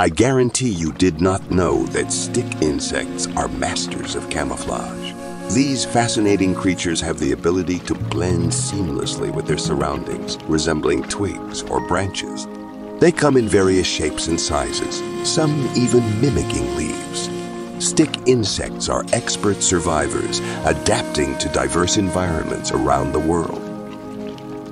I guarantee you did not know that stick insects are masters of camouflage. These fascinating creatures have the ability to blend seamlessly with their surroundings, resembling twigs or branches. They come in various shapes and sizes, some even mimicking leaves. Stick insects are expert survivors, adapting to diverse environments around the world.